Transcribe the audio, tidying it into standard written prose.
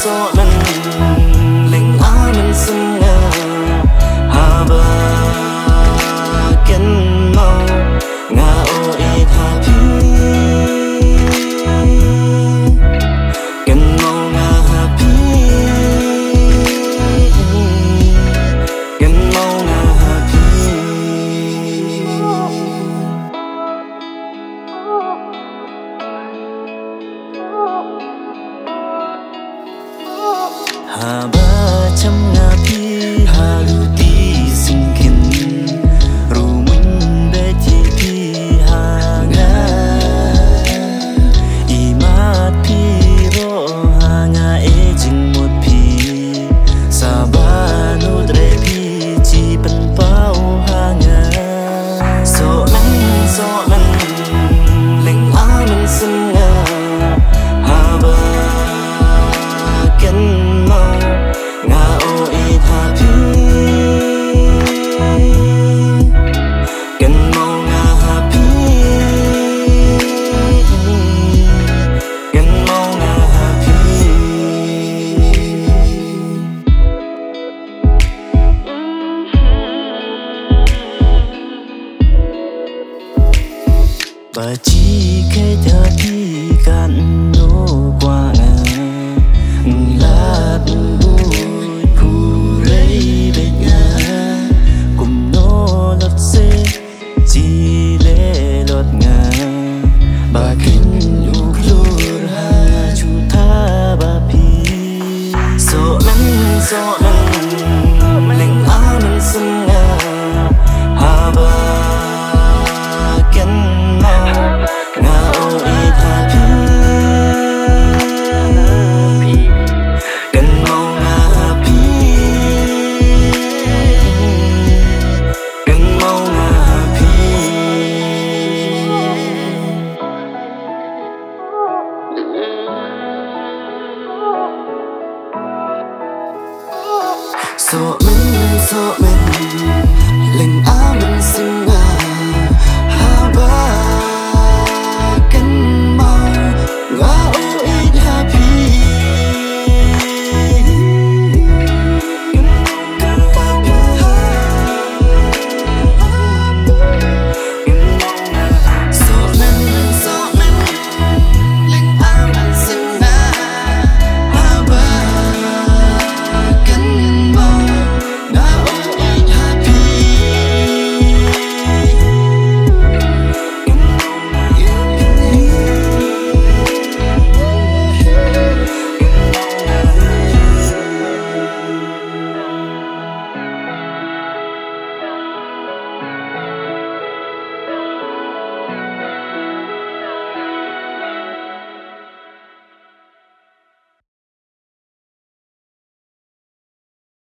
gió nắng linh á mình sưng ngờ hà bờ kiến màu ngà ô y thà phi kiến màu ngà hà phi kiến màu ngà hà phi hà ba trăm ngà phi hà lu ti sinh kinh ru mình bé chi phi hà ngà i ma phi ro hà ngà e jing một phi sa ba nu dre phi chi pan pao hà ngà gió nắng linh á mình sưng ngà hà ba kiến màu ngà ô y thà phi kiến màu ngà hà phi kiến màu ngà hà phi bà chỉ cái thơ thi cạn